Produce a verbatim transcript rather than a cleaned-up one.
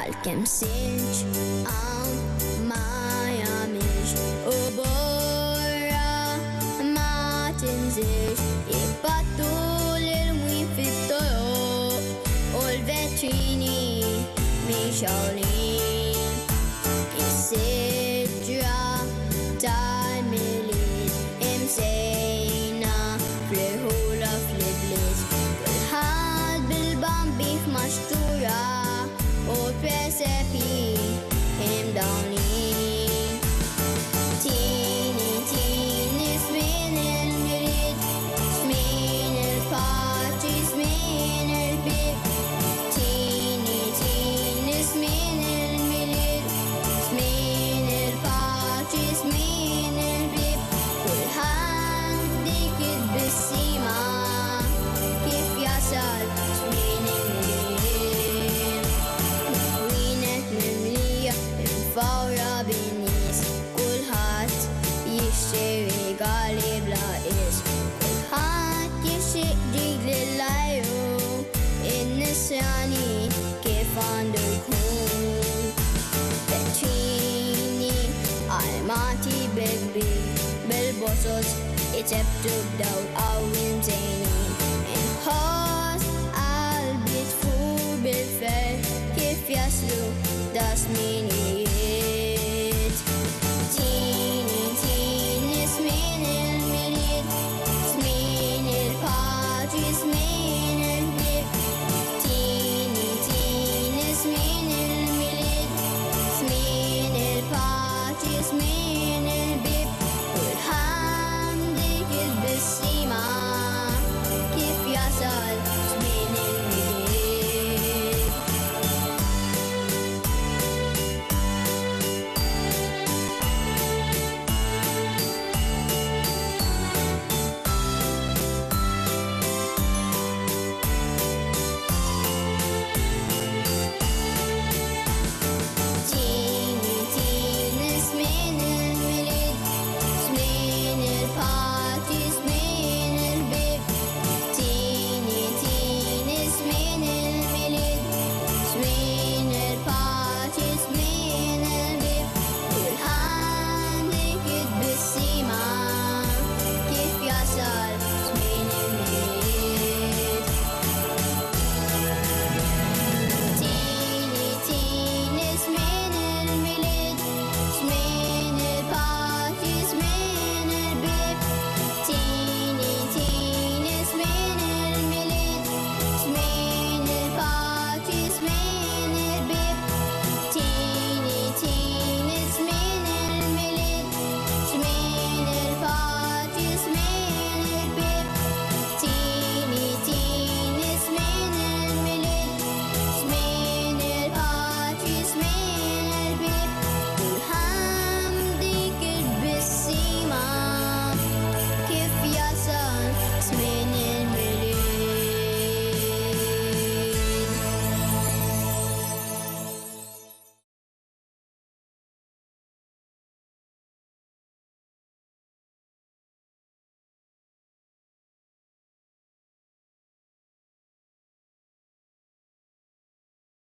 għal-kem silġ għaw ma jamilx u borra ma tinżilx jibbattu l-irmwi fit-toroq u l-veċini mixawlin is-siġra tal-milied imsejna fl-irħula fl-ibliet kulħadd bil-bambi f'maxtura u presepi imdawnin Tini tini żmien il-milied żmien il-paċi żmien il-bib Tini tini żmien il-milied żmien il-paċi żmien il-bib kulħadd dik id-bissima kif jasal żmien il-milied wienet mimlija bil-fawra bin-nies kulħadd jixtri regali bla qis kulħadd jixtieq ġid lill-ajru in-nisrani kif għandu jkun veċini armati bil-kbir bil-bosos iċebtu b'dawl qawwin żejnin inħoss qalbi tfur bil-fer kif jaslu da żmien